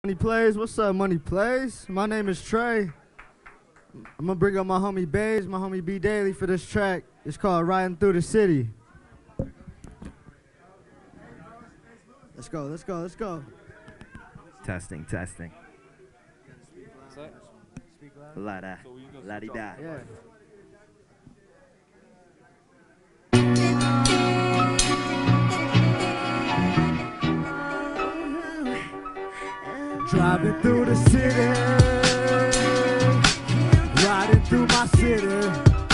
Money Plays. What's up, Money Plays? My name is Trey. I'm gonna bring up my homie Bays, my homie B Daily for this track. It's called Riding Through the City. Let's go, let's go, let's go. Testing. La-da, la-di-da. Yeah. Driving through the city, riding through my city.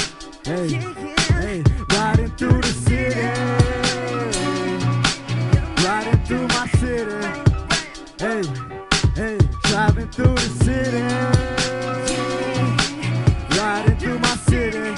Hey, riding through the city, riding through my city. Hey, driving through the city, riding through my city.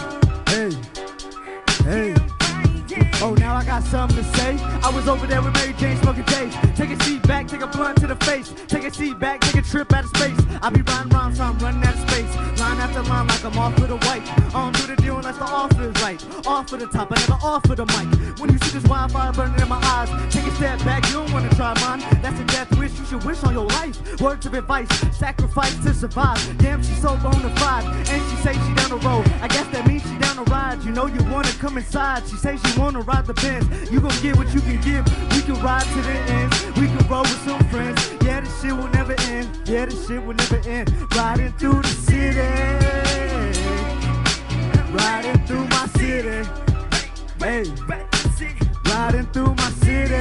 Hey. Oh, now I got something to say. I was over there with Mary Jane smoking J's. Take a seat back, take a blunt to the face. Take a seat back, take a trip out of space. I be riding around, so I'm running out of space. Line after line like I'm off for the white. I don't do the deal unless the offer is right. Off for the top, I never offer the mic. When you see this wildfire burning in my eyes, take a step back, you don't wanna try mine. That's a death wish, you should wish on your life. Words of advice, sacrifice to survive. Damn, she's so bona fide, and she say she down the road. I guess that means she down the ride. You know you wanna come inside. She say she wanna ride the Benz. You gon' get what you can give. We can ride to the end. We can roll with some friends. Yeah, this shit will never end. Yeah, this shit will never end. Riding through the city, riding through my city. Hey, riding through my city.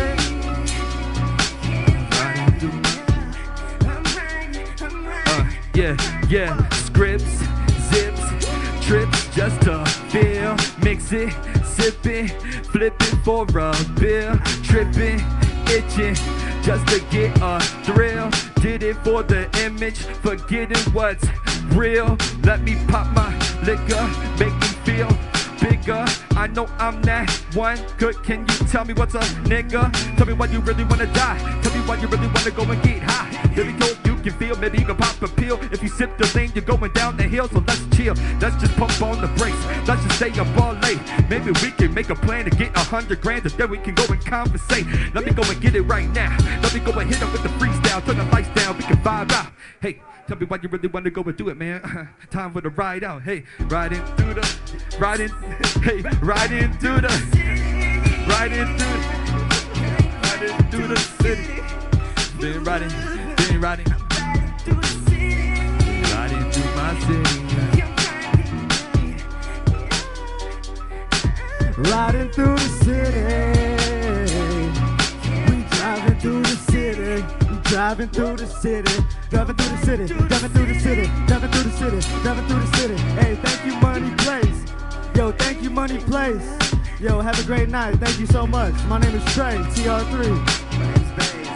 Riding through Yeah, scripts, zips, trips just to feel. Mix it, sip it, flip it for a bill. Tripping, itching, just to get a thrill. Did it for the image, forgetting what's real. Let me pop my liquor, make me feel bigger. I know I'm that one. Good, can you tell me what's a nigga? Tell me why you really wanna die. Tell me why you really wanna go and get high. Let me go, you can feel, maybe you can pop a pill. If you sip the lean, you're going down the hill. So let's chill, let's just pump on the brakes. Let's just stay up all late. Maybe we can make a plan to get 100 grand, and then we can go and conversate. Let me go and get it right now. Let me go and hit them with the freestyle. Turn the lights down, we can vibe out. Hey, tell me why you really want to go and do it, man. Time for the ride out. Hey, riding through the city. Riding through the city. Been riding through my city. Riding through the city. We driving through the city. We driving through the city. Driving through the city. Driving through the city. Driving through the city. Driving through the city. Hey, thank you, Money Plays. Yo, thank you, Money Plays. Yo, have a great night. Thank you so much. My name is Trey, TR3. My name's Bays.